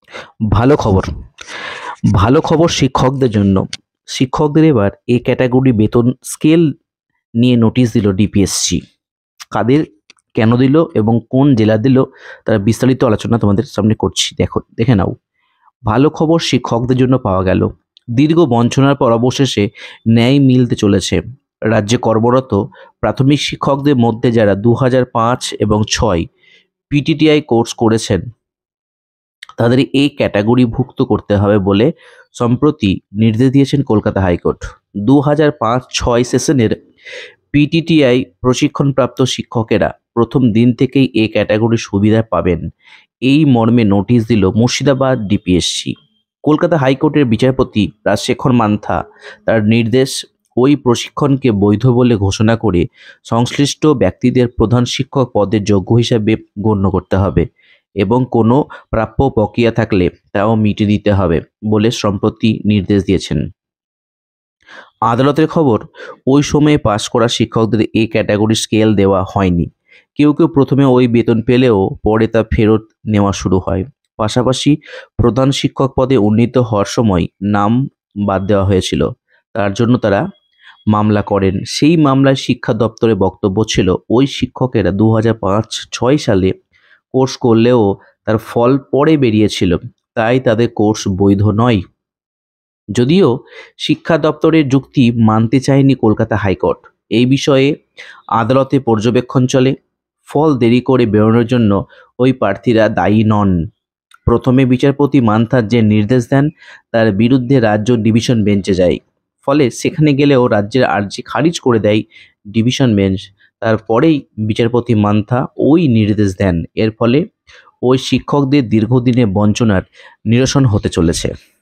ভালো খবর। ভালো খবর শিক্ষকদের জন্য। শিক্ষকদের এবার এ ক্যাটাগরি বেতন স্কেল নিয়ে নোটিশ দিল ডিপিএসসি। কাদের, কেন দিল এবং কোন জেলা দিল তার বিস্তারিত আলোচনা তোমাদের সামনে করছি। দেখে নাও। ভালো খবর শিক্ষকদের জন্য পাওয়া গেল। দীর্ঘ বঞ্চনার পর অবশেষে ন্যায় মিলতে চলেছে। রাজ্যে কর্মরত প্রাথমিক শিক্ষকদের মধ্যে যারা 2005 এবং 6 পিটিটিআই কোর্স করেছেন তাদের এই ক্যাটাগরিভুক্ত করতে হবে বলে সম্প্রতি নির্দেশ দিয়েছেন কলকাতা হাইকোর্ট। 2005-6 সেশনের পিটিটিআই প্রশিক্ষণপ্রাপ্ত শিক্ষকেরা প্রথম দিন থেকেই এই ক্যাটাগরির সুবিধা পাবেন, এই মর্মে নোটিশ দিল মুর্শিদাবাদ ডিপিএসসি। কলকাতা হাইকোর্টের বিচারপতি রাজশেখর মান্থা তার নির্দেশ ওই প্রশিক্ষণকে বৈধ বলে ঘোষণা করে সংশ্লিষ্ট ব্যক্তিদের প্রধান শিক্ষক পদের যোগ্য হিসাবে গণ্য করতে হবে এবং কোনো প্রাপ্য বকেয়া থাকলে তাও মিটিয়ে দিতে হবে বলে সম্প্রতি নির্দেশ দিয়েছেন। আদালতের খবর, ওই সময়ে পাশ করা শিক্ষকদের এ ক্যাটাগরি স্কেল দেওয়া হয়নি। কেউ কেউ প্রথমে ওই বেতন পেলেও পরে তা ফেরত নেওয়া শুরু হয়। পাশাপাশি প্রধান শিক্ষক পদে উন্নীত হওয়ার সময় নাম বাদ দেওয়া হয়েছিল, তার জন্য তারা মামলা করেন। সেই মামলায় শিক্ষা দপ্তরের বক্তব্য ছিল ওই শিক্ষকেরা 2005-6 সালে কোর্স করলেও তার ফল পরে বেরিয়েছিল, তাই তাদের কোর্স বৈধ নয়। যদিও শিক্ষা দপ্তরের যুক্তি মানতে চায়নি কলকাতা হাইকোর্ট। এই বিষয়ে আদালতে পর্যবেক্ষণ চলে। ফল দেরি করে বেরোনোর জন্য ওই প্রার্থীরা দায়ী নন। প্রথমে বিচারপতি মান্থার যে নির্দেশ দেন তার বিরুদ্ধে রাজ্য ডিভিশন বেঞ্চে যায়। ফলে সেখানে গেলেও রাজ্যের আর্জি খারিজ করে দেয় ডিভিশন বেঞ্চ। তারপরেই বিচারপতি মান্থা ওই নির্দেশ দেন। এর ফলে ওই শিক্ষকদের দীর্ঘদিনের বঞ্চনার নিরসন হতে চলেছে।